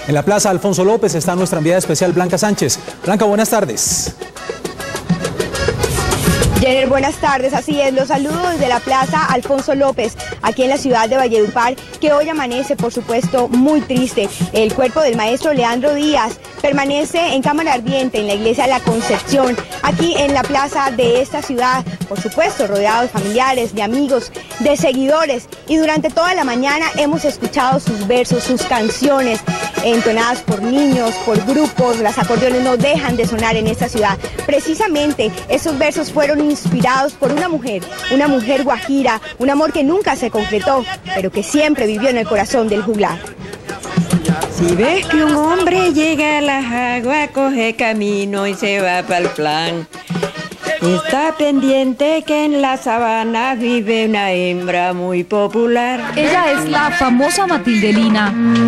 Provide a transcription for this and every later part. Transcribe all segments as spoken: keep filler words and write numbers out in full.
En la Plaza Alfonso López está nuestra enviada especial Blanca Sánchez. Blanca, buenas tardes. Jenner, buenas tardes. Así es, los saludos desde la Plaza Alfonso López, aquí en la ciudad de Valledupar, que hoy amanece, por supuesto, muy triste. El cuerpo del maestro Leandro Díaz permanece en cámara ardiente en la iglesia de la Concepción, aquí en la plaza de esta ciudad, por supuesto, rodeado de familiares, de amigos, de seguidores. Y durante toda la mañana hemos escuchado sus versos, sus canciones, entonadas por niños, por grupos. Las acordeones no dejan de sonar en esta ciudad. Precisamente, esos versos fueron inspirados por una mujer, una mujer guajira, un amor que nunca se concretó, pero que siempre vivió en el corazón del juglar. Si ves que un hombre llega a las aguas, coge camino y se va para el plan. Está pendiente que en la sabana vive una hembra muy popular. Ella es la famosa Matildelina,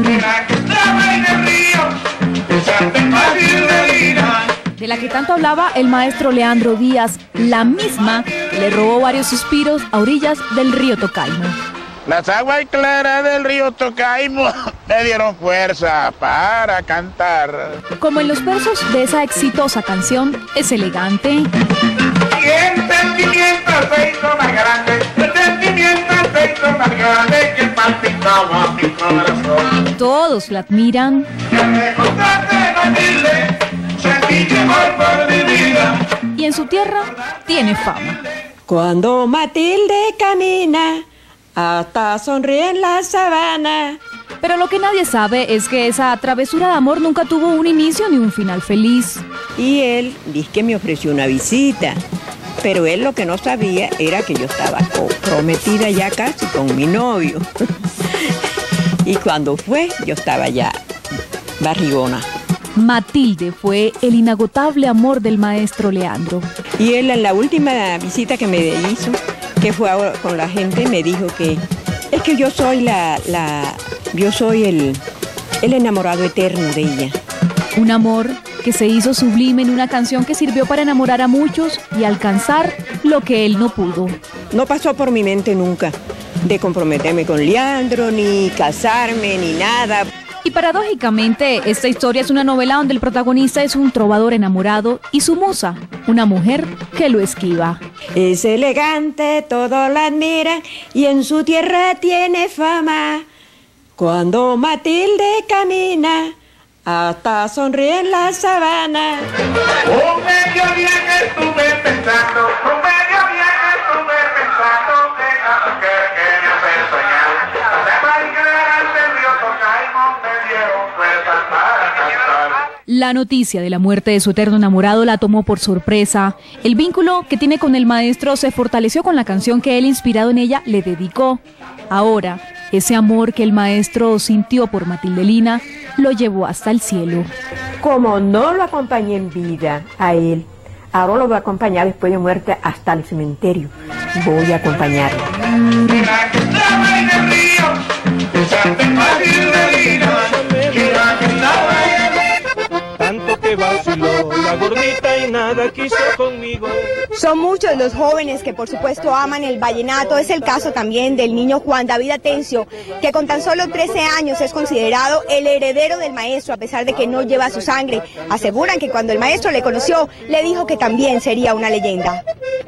de la que tanto hablaba el maestro Leandro Díaz, la misma que le robó varios suspiros a orillas del río Tocaimo. Las aguas claras del río Tocaimo me dieron fuerza para cantar. Como en los versos de esa exitosa canción, es elegante. Y el sentimiento se hizo más grande, el sentimiento se hizo más grande que palpitaba mi corazón. Todos la admiran. Y en su tierra tiene fama. Cuando Matilde camina, hasta sonríe en la sabana. Pero lo que nadie sabe es que esa travesura de amor nunca tuvo un inicio ni un final feliz. Y él dice que me ofreció una visita, pero él lo que no sabía era que yo estaba comprometida ya casi con mi novio. Y cuando fue, yo estaba ya barrigona. Matilde fue el inagotable amor del maestro Leandro. Y él en la última visita que me hizo, que fue ahora con la gente, me dijo que es que yo soy la, la yo soy el, el enamorado eterno de ella. Un amor que se hizo sublime en una canción que sirvió para enamorar a muchos y alcanzar lo que él no pudo. No pasó por mi mente nunca de comprometerme con Leandro, ni casarme, ni nada. Y paradójicamente, esta historia es una novela donde el protagonista es un trovador enamorado y su musa, una mujer que lo esquiva. Es elegante, todo la admira y en su tierra tiene fama. Cuando Matilde camina, hasta sonríe en la sabana. Un medio día que estuve pensando, un medio día que estuve pensando que, que quería hacer soñar. De bailar del río Tocaimo me dieron fuerzas para cantar. La noticia de la muerte de su eterno enamorado la tomó por sorpresa. El vínculo que tiene con el maestro se fortaleció con la canción que él, inspirado en ella, le dedicó. Ahora, ese amor que el maestro sintió por Matildelina lo llevó hasta el cielo. Como no lo acompañé en vida a él, ahora lo voy a acompañar después de muerte hasta el cementerio. Voy a acompañarlo. Tanto que vaciló la gordita y nada quiso conmigo. Son muchos los jóvenes que por supuesto aman el vallenato. Es el caso también del niño Juan David Atencio, que con tan solo trece años es considerado el heredero del maestro, a pesar de que no lleva su sangre. Aseguran que cuando el maestro le conoció, le dijo que también sería una leyenda.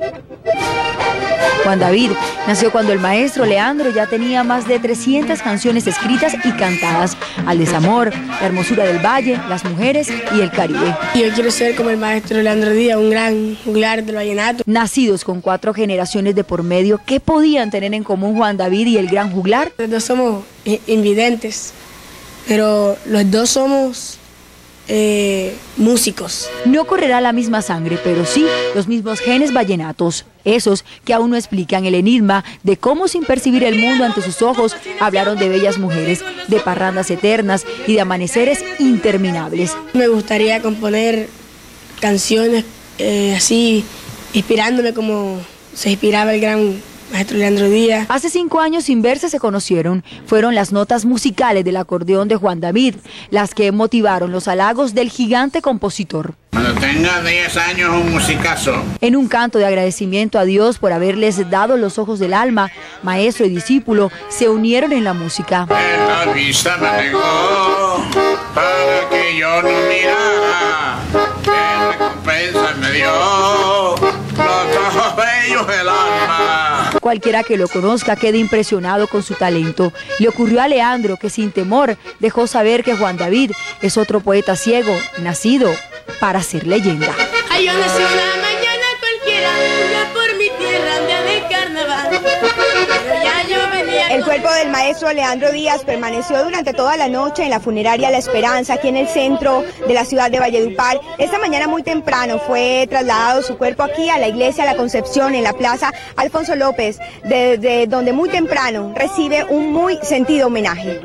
Juan David nació cuando el maestro Leandro ya tenía más de trescientas canciones escritas y cantadas, al desamor, la hermosura del valle, las mujeres y el Caribe. Yo quiero ser como el maestro Leandro Díaz, un gran juglar del vallenato. Nacidos con cuatro generaciones de por medio, ¿qué podían tener en común Juan David y el gran juglar? Los dos somos invidentes, pero los dos somos eh, músicos. No correrá la misma sangre, pero sí los mismos genes vallenatos, esos que aún no explican el enigma de cómo, sin percibir el mundo ante sus ojos, hablaron de bellas mujeres, de parrandas eternas y de amaneceres interminables. Me gustaría componer canciones eh, así, inspirándome como se inspiraba el gran maestro Leandro Díaz. Hace cinco años, sin verse, se conocieron. Fueron las notas musicales del acordeón de Juan David las que motivaron los halagos del gigante compositor. Cuando tenga diez años, un musicazo. En un canto de agradecimiento a Dios por haberles dado los ojos del alma, maestro y discípulo se unieron en la música. En la vista me negó para que yo no mirara qué recompensa me dio los ojos bellos del alma. Cualquiera que lo conozca quede impresionado con su talento. Le ocurrió a Leandro, que sin temor dejó saber que Juan David es otro poeta ciego, nacido para ser leyenda. Ay, yo nací una mañana cualquiera, ya por mi tierra, un día de carnaval. Pero ya yo venía. El cuerpo del maestro Leandro Díaz permaneció durante toda la noche en la funeraria La Esperanza, aquí en el centro de la ciudad de Valledupar. Esta mañana muy temprano fue trasladado su cuerpo aquí a la iglesia La Concepción, en la plaza Alfonso López, desde donde muy temprano recibe un muy sentido homenaje.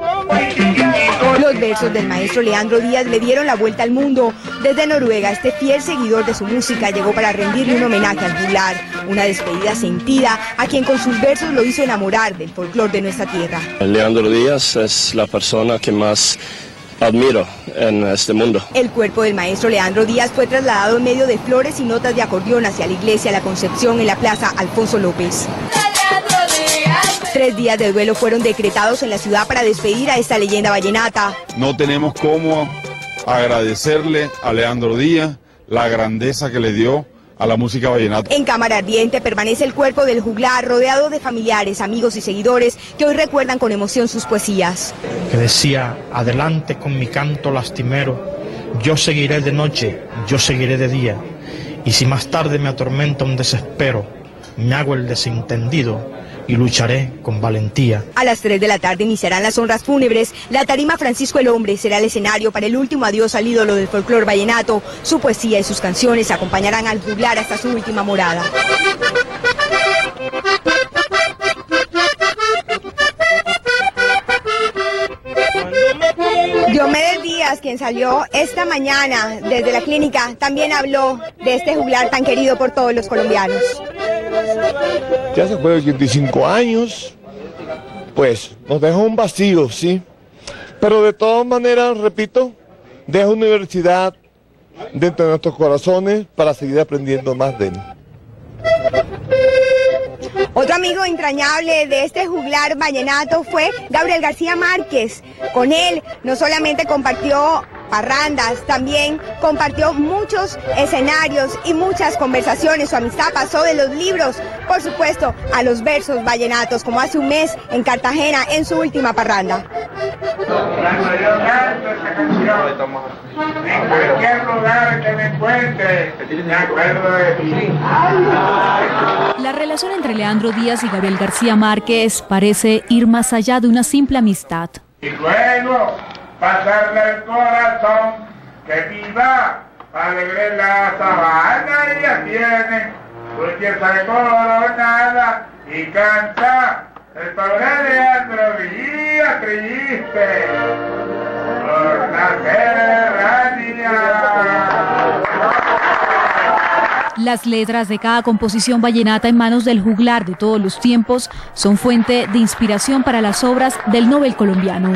Los versos del maestro Leandro Díaz le dieron la vuelta al mundo. Desde Noruega, este fiel seguidor de su música llegó para rendirle un homenaje al juglar, una despedida sentida a quien con sus versos lo hizo enamorar del folclore de nuestra tierra. Leandro Díaz es la persona que más admiro en este mundo. El cuerpo del maestro Leandro Díaz fue trasladado en medio de flores y notas de acordeón hacia la iglesia La Concepción en la plaza Alfonso López. Tres días de duelo fueron decretados en la ciudad para despedir a esta leyenda vallenata. No tenemos cómo agradecerle a Leandro Díaz la grandeza que le dio a la música vallenata. En cámara ardiente permanece el cuerpo del juglar, rodeado de familiares, amigos y seguidores que hoy recuerdan con emoción sus poesías. Que decía: adelante con mi canto lastimero, yo seguiré de noche, yo seguiré de día, y si más tarde me atormenta un desespero, me hago el desentendido y lucharé con valentía. A las tres de la tarde iniciarán las honras fúnebres. La tarima Francisco el Hombre será el escenario para el último adiós al ídolo del folclore vallenato. Su poesía y sus canciones acompañarán al juglar hasta su última morada. Diomedes Díaz, quien salió esta mañana desde la clínica, también habló de este juglar tan querido por todos los colombianos. Ya se fue ochenta y cinco años, pues nos dejó un vacío, sí, pero de todas maneras, repito, deja universidad dentro de nuestros corazones para seguir aprendiendo más de él. Otro amigo entrañable de este juglar vallenato fue Gabriel García Márquez. Con él no solamente compartió parrandas, también compartió muchos escenarios y muchas conversaciones. Su amistad pasó de los libros, por supuesto, a los versos vallenatos, como hace un mes en Cartagena en su última parranda. Cuando yo canto esa canción, en cualquier lugar que me encuentre, me acuerdo de ti. La relación entre Leandro Díaz y Gabriel García Márquez parece ir más allá de una simple amistad. Y luego pasarle el corazón, que viva, alegre la sabana, ella tiene su pieza coronada y canta el pobre Leandro Díaz triste por la serranía. Las letras de cada composición vallenata en manos del juglar de todos los tiempos son fuente de inspiración para las obras del Nobel colombiano.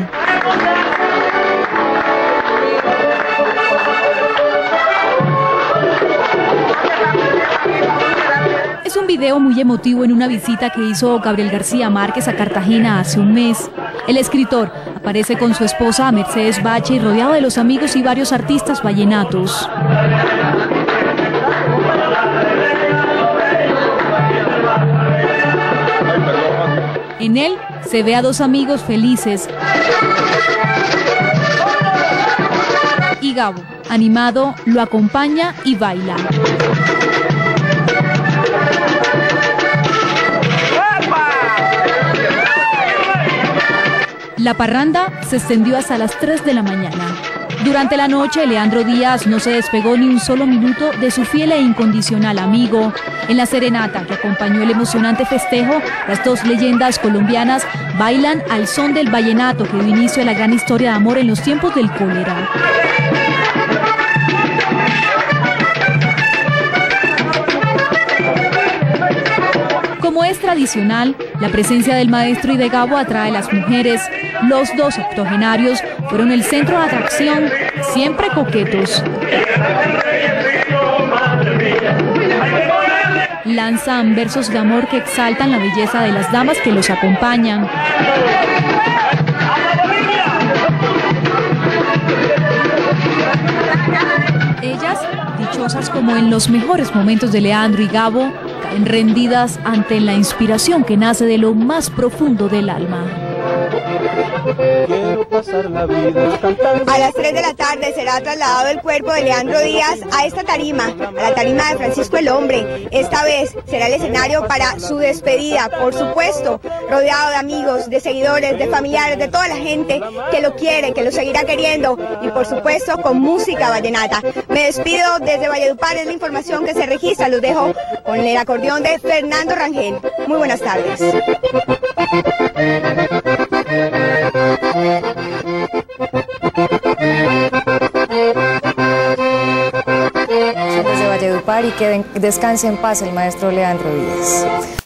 Es un video muy emotivo en una visita que hizo Gabriel García Márquez a Cartagena hace un mes. El escritor aparece con su esposa Mercedes Bache y rodeado de los amigos y varios artistas vallenatos. En él se ve a dos amigos felices y Gabo, animado, lo acompaña y baila. La parranda se extendió hasta las tres de la mañana. Durante la noche, Leandro Díaz no se despegó ni un solo minuto de su fiel e incondicional amigo. En la serenata que acompañó el emocionante festejo, las dos leyendas colombianas bailan al son del vallenato que dio inicio a la gran historia de amor en los tiempos del cólera. Como es tradicional, la presencia del maestro y de Gabo atrae a las mujeres. Los dos octogenarios fueron el centro de atracción, siempre coquetos. Lanzan versos de amor que exaltan la belleza de las damas que los acompañan. talentosas como en los mejores momentos de Leandro y Gabo, caen rendidas ante la inspiración que nace de lo más profundo del alma. Quiero pasar la vida cantando. A las tres de la tarde será trasladado el cuerpo de Leandro Díaz a esta tarima, a la tarima de Francisco el Hombre. Esta vez será el escenario para su despedida, por supuesto, rodeado de amigos, de seguidores, de familiares, de toda la gente que lo quiere, que lo seguirá queriendo y por supuesto con música vallenata. Me despido desde Valledupar, es la información que se registra. Los dejo con el acordeón de Fernando Rangel. Muy buenas tardes. Desde Valledupar y que descanse en paz el maestro Leandro Díaz.